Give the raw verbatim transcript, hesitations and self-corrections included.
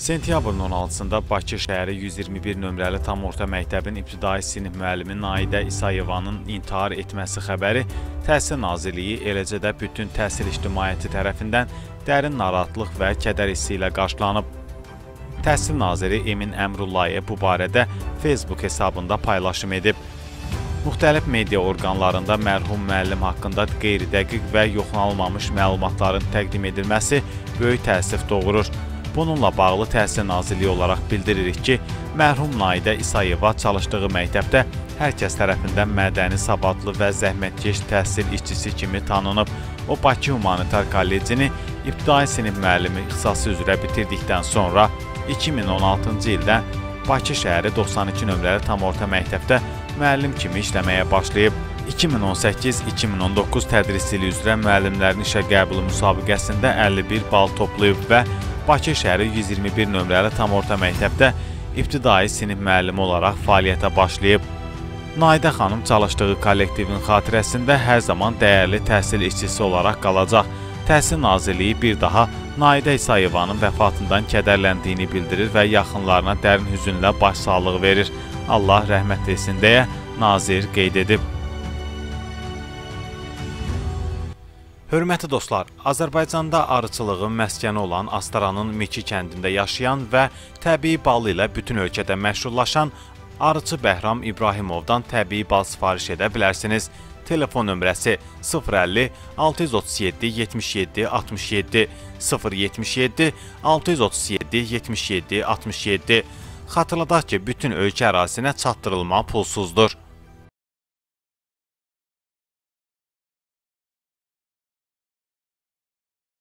Sentyabrın on altısında Bakı şəhəri yüz iyirmi bir nömrəli tam orta məktəbin ibtidai sinif müəllimi Naidə İsayevanın intihar etməsi xəbəri Təhsil Nazirliyi, eləcə də bütün təhsil ictimaiyyəti tərəfindən dərin narahatlıq və kədər hissi ilə qarşılanıb. Təhsil naziri Emin Əmrullayev bu barədə Facebook hesabında paylaşım edib. Müxtəlif media orqanlarında mərhum müəllim haqqında qeyri-dəqiq və yoxlanılmamış məlumatların təqdim edilməsi böyük təəssüf doğurur. Bununla bağlı Təhsil Nazirliyi olaraq bildiririk ki, mərhum Naidə İsayeva çalışdığı məktəbdə hər kəs tərəfindən mədəni, savadlı və zəhmətkeş təhsil işçisi kimi tanınıb. O, Bakı Humanitar Kollecini ibtidai sinif müəllimi ixtisası üzrə bitirdikdən sonra iki min on altıncı ildə Bakı şəhəri doxsan iki nömrəli tam orta məktəbdə müəllim kimi işləməyə başlayıb. iki min on səkkiz iki min on doqquz tədris ili üzrə müəllimlərin işə qəbulu müsabiqəsində əlli bir bal toplayıb və Bakı şəhəri yüz iyirmi bir nömrəli tam orta məktəbdə ibtidai sinif müəllimi olaraq fəaliyyətə başlayıb. Naidə xanım çalışdığı kollektivin xatirəsində hər zaman dəyərli təhsil işçisi olaraq qalacaq. Təhsil Nazirliyi bir daha Naidə İsayevanın vəfatından kədərləndiyini bildirir və yaxınlarına dərin hüzünlə başsağlığı verir. Allah rəhmət etsin deyə nazir qeyd edib. Hörmətli dostlar, Azərbaycanda arıçılığın məskəni olan Astaranın Miki kəndində yaşayan və təbii balı ilə bütün ölkədə məşhurlaşan arıçı Bəhram İbrahimovdan təbii bal sifariş edə bilərsiniz. Telefon nömrəsi sıfır əlli altı yüz otuz yeddi yetmiş yeddi altmış yeddi sıfır yetmiş yeddi altı yüz otuz yeddi yetmiş yeddi altmış yeddi. Xatırladaq ki, bütün ölkə ərazisinə çatdırılma pulsuzdur.